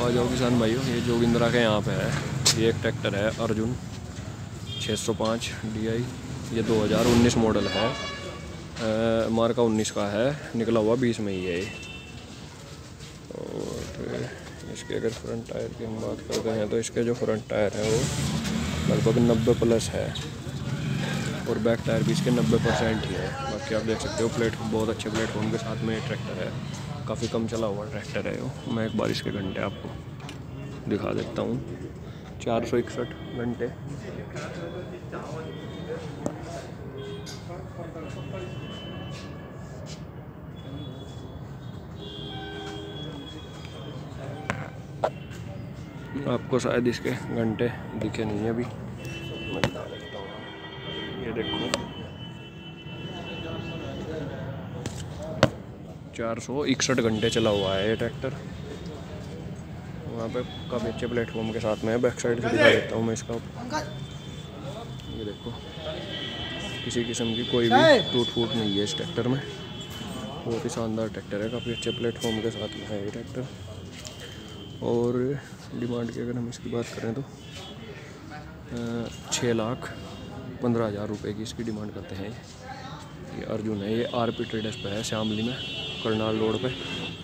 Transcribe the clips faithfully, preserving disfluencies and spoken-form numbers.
आ जाओ किसान भाइयों, ये जोगिंद्रा के यहाँ पे है। ये एक ट्रैक्टर है अर्जुन छः सौ पाँच डी आई। ये दो हज़ार उन्नीस मॉडल है, मार्का उन्नीस का है, निकला हुआ बीस में ही है ये। और इसके अगर फ्रंट टायर की हम बात करते हैं तो इसके जो फ्रंट टायर है वो लगभग नब्बे प्लस है और बैक टायर भी इसके नब्बे परसेंट ही है। बाकी आप देख सकते हो प्लेटफॉर्म बहुत अच्छे प्लेटफॉर्म के साथ में ये ट्रैक्टर है। काफ़ी कम चला हुआ ट्रैक्टर है वो। मैं एक बार इसके घंटे आपको दिखा देता हूँ। चार सौ इकसठ घंटे। आपको शायद इसके घंटे दिखे नहीं अभी, मैं दिखा देता हूँ। ये देखो चार सौ इकसठ घंटे चला हुआ है ये ट्रैक्टर। वहाँ पे काफ़ी अच्छे प्लेटफॉर्म के साथ में है। बैक साइड से दिखा देता हूँ मैं इसका। ये देखो किसी किस्म की कोई भी टूट फूट नहीं है इस ट्रैक्टर में। बहुत ही शानदार ट्रैक्टर है, काफ़ी अच्छे प्लेटफॉर्म के साथ में है ये ट्रैक्टर। और डिमांड की अगर हम इसकी बात करें तो छः लाख पंद्रह हज़ार रुपये की इसकी डिमांड करते हैं। ये अर्जुन है, ये आर पी ट्रेडर्स पे है श्यामली में, करनाल रोड पे।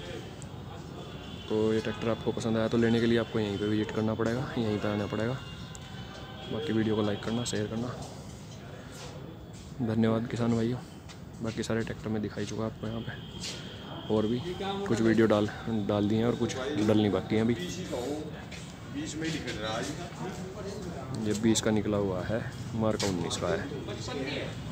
तो ये ट्रैक्टर आपको पसंद आया तो लेने के लिए आपको यहीं पे विजिट करना पड़ेगा, यहीं पे आना पड़ेगा। बाकी वीडियो को लाइक करना, शेयर करना। धन्यवाद किसान भाइयों। बाकी सारे ट्रैक्टर में दिखाई चुका आपको यहाँ पे, और भी कुछ वीडियो डाल डाल दिए हैं और कुछ डलनी बाकी हैं अभी। ये बीस का निकला हुआ है, मार्का उन्नीस का है।